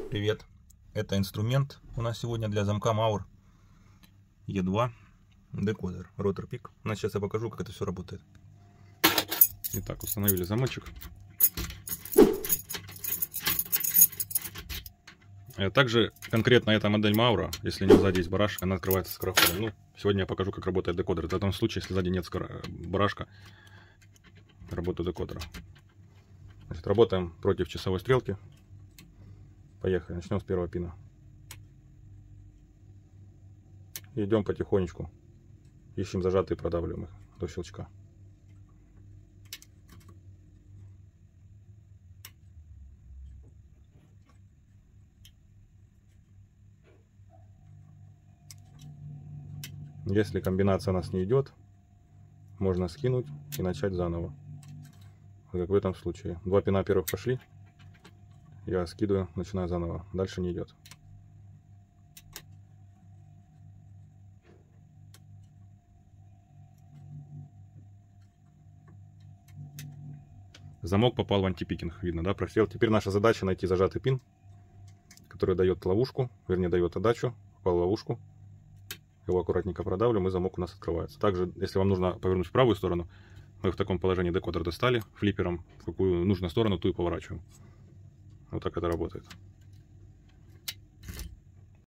Привет! Это инструмент у нас сегодня для замка Mauer E2 декодер Rotor Peak. Сейчас я покажу, как это все работает. Итак, установили замочек. Также конкретно эта модель Mauer, если не сзади есть барашек, она открывается скороходом. Ну, сегодня я покажу, как работает декодер. Это в том случае, если сзади нет барашка, работает декодера. Значит, работаем против часовой стрелки. Поехали, начнем с первого пина. Идем потихонечку. Ищем зажатые, продавливаем их до щелчка. Если комбинация у нас не идет, можно скинуть и начать заново. Как в этом случае. Два пина первых пошли. Я скидываю, начинаю заново. Дальше не идет. Замок попал в антипикинг, видно, да, просел. Теперь наша задача найти зажатый пин, который дает ловушку, вернее дает отдачу, попал в ловушку. Его аккуратненько продавливаем, и замок у нас открывается. Также, если вам нужно повернуть в правую сторону, мы в таком положении декодер достали флиппером, в какую нужную сторону, ту и поворачиваем. Вот так это работает.